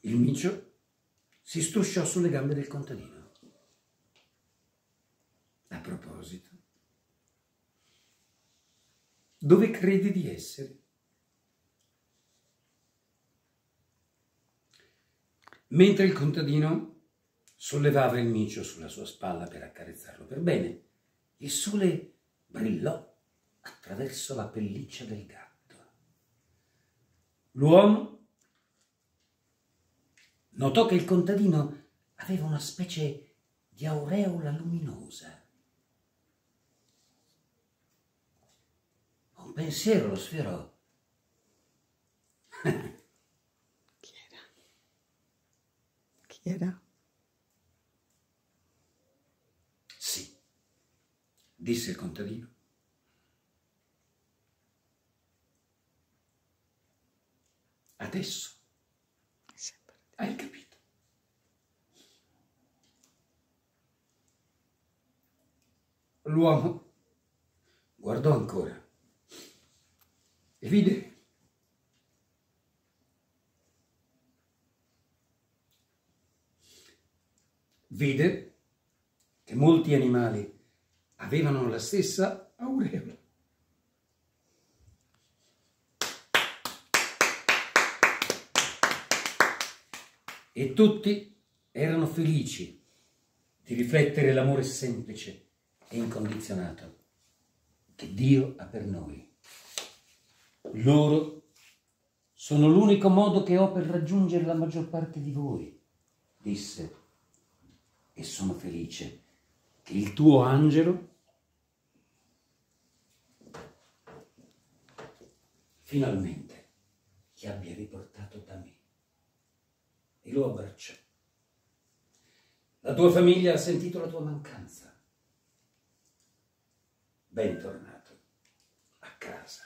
Il micio si strusciò sulle gambe del contadino. A proposito, dove credi di essere? Mentre il contadino sollevava il micio sulla sua spalla per accarezzarlo per bene, il sole brillò attraverso la pelliccia del gatto. L'uomo notò che il contadino aveva una specie di aureola luminosa. Un pensiero lo sfiorò. Chi era? Chi era? Sì, disse il contadino. Adesso hai capito. L'uomo guardò ancora e vide che molti animali avevano la stessa aureola. E tutti erano felici di riflettere l'amore semplice e incondizionato che Dio ha per noi. Loro sono l'unico modo che ho per raggiungere la maggior parte di voi, disse, e sono felice che il tuo angelo finalmente ti abbia riportato da me. E lo abbracciò. La tua famiglia ha sentito la tua mancanza. Bentornato a casa.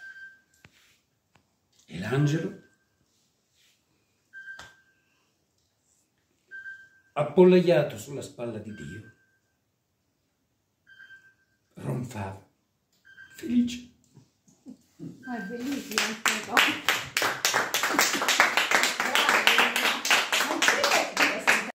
E l'angelo, appollaiato sulla spalla di Dio, ronfava, felice. Ma è bellissimo.